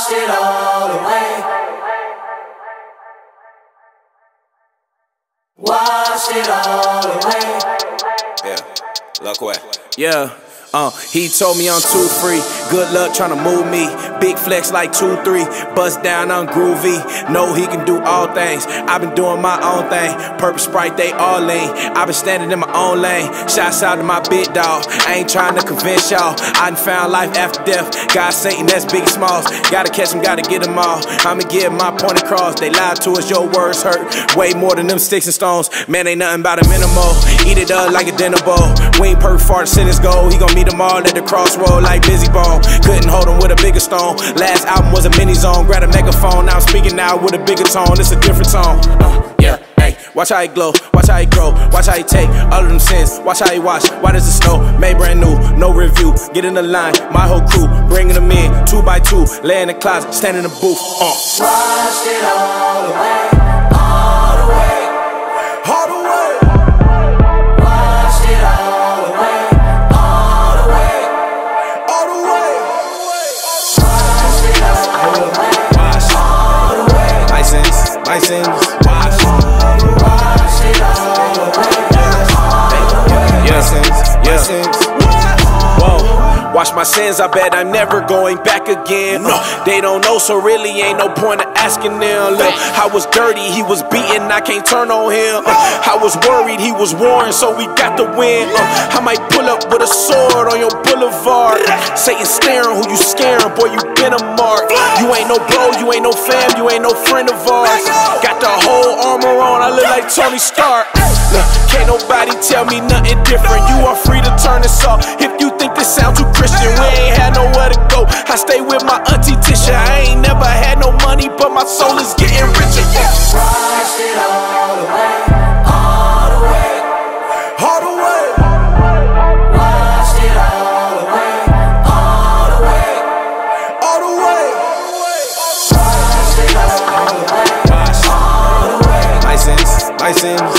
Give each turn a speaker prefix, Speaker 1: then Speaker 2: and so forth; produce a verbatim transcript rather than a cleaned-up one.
Speaker 1: Washed it all away. Washed it all away.
Speaker 2: Yeah, look away.
Speaker 3: Yeah, uh, he told me I'm too free. Good luck tryna move me. Big flex like two three. Bust down on groovy. Know he can do all things. I've been doing my own thing. Purple Sprite, they all lean. I've been standing in my own lane. Shouts out to my big dog. I ain't trying to convince y'all. I done found life after death. God, Satan, that's Biggie Smalls. Gotta catch them, gotta get them all. I'ma get my point across. They lied to us, your words hurt way more than them sticks and stones. Man, ain't nothing about a minimal. Eat it up like a dinner bowl. We ain't perfect for the sentence goal. He gon' meet them all at the crossroad like Busy Bone. Couldn't hold him with a bigger stone. Last album was a mini zone. Grab a megaphone. Now I'm speaking now with a bigger tone. It's a different tone. Uh, yeah, hey. Watch how he glow. Watch how he grow. Watch how he take all of them sins. Watch how he wash. Why does it snow? Made brand new. No review. Get in the line. My whole crew. Bringing them in. Two by two. Lay in the closet. Stand in the booth. Uh.
Speaker 1: Washed it all away. All the way.
Speaker 3: All the way.
Speaker 1: Washed it all away. All the way.
Speaker 3: All the way.
Speaker 1: Washed it all away.
Speaker 3: Wash.
Speaker 1: All the way.
Speaker 3: License. License. Wash.
Speaker 1: Washed it all away.
Speaker 3: Yes, yes. Whoa. Wash my sins, I bet I'm never going back again. Uh, they don't know, so really ain't no point of asking them. Look, I was dirty, he was beaten, I can't turn on him. Uh, I was worried, he was warring, so we got the win. Uh, I might pull up with a sword on your boulevard. Satan staring, who you scaring? Boy, you been a mark. You ain't no bro, you ain't no fam, you ain't no friend of ours. Got the whole armor on, I look like Tony Stark. Look, can't nobody tell me nothing different. You are free to turn this off if you think this sounds too Christian. We ain't had nowhere to go. I stay with my auntie Tisha. I ain't never had no money, but my soul is getting richer.
Speaker 1: Washed it all away. All the way.
Speaker 3: All the way.
Speaker 1: Washed it all away. All the way.
Speaker 3: All the way.
Speaker 1: Washed it all away.
Speaker 3: Wash.
Speaker 1: All the way.
Speaker 3: License. License.